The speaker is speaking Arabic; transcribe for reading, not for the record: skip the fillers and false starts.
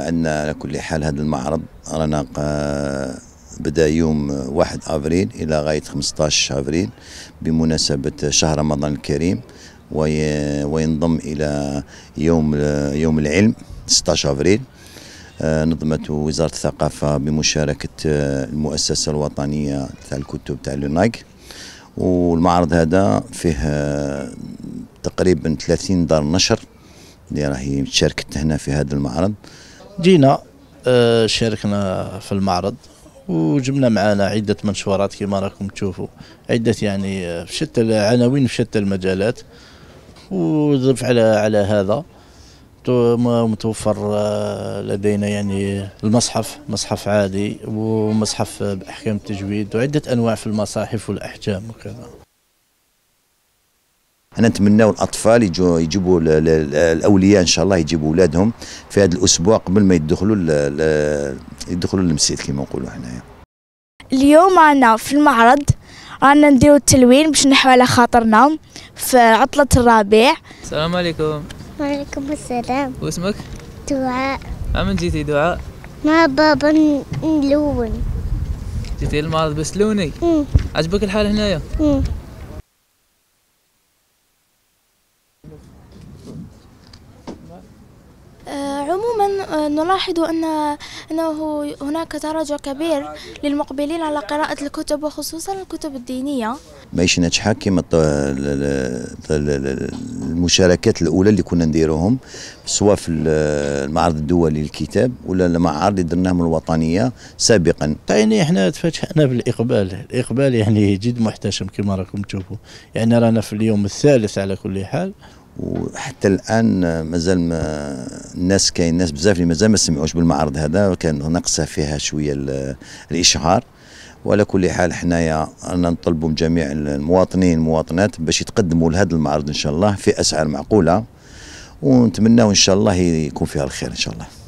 عندنا على كل حال هذا المعرض رانا بدأ يوم 1 أفريل إلى غاية 15 أفريل بمناسبة شهر رمضان الكريم، وينضم إلى يوم العلم 16 أفريل. نظمت وزارة الثقافة بمشاركة المؤسسة الوطنية تاع الكتب تاع لوناك، والمعرض هذا فيه تقريبا 30 دار نشر اللي راهي شاركت هنا في هذا المعرض. جينا شاركنا في المعرض وجبنا معنا عدة منشورات كما راكم تشوفوا، عدة يعني في شتى العناوين في شتى المجالات. وضف على هذا متوفر لدينا يعني المصحف، مصحف عادي ومصحف بأحكام التجويد وعدة أنواع في المصاحف والأحجام وكذا. أنا نتمنى الأطفال يجيبوا الأولياء إن شاء الله يجيبوا أولادهم في هذا الأسبوع قبل ما يدخلوا للمسجد كما نقولوا حنايا. اليوم رانا في المعرض رانا نديروا التلوين باش نحو على خاطرنا في عطلة الربيع. السلام عليكم. وعليكم السلام. واسمك؟ دعاء. من جيتي دعاء؟ مع بابا نلون. جيتي المعرض بس لوني؟ عجبك الحال هنايا؟ عموما نلاحظ أنه هناك تراجع كبير للمقبلين على قراءة الكتب وخصوصا الكتب الدينية. ماهيش ناجحة كما المشاركات الأولى اللي كنا نديروهم سواء في المعرض الدولي للكتاب ولا المعارض اللي درناهم الوطنية سابقا. يعني احنا تفاجأنا بالإقبال يعني جد محتشم كما راكم تشوفوا، يعني رانا في اليوم الثالث على كل حال، وحتى الان مازال كاين ناس بزاف اللي مازال ما سمعوش بالمعرض هذا، كان ناقصه فيها شويه الاشهار. وعلى كل حال حنايا رانا نطلبوا من جميع المواطنين والمواطنات باش يتقدموا لهذا المعرض ان شاء الله في اسعار معقوله، ونتمناو ان شاء الله يكون فيها الخير ان شاء الله.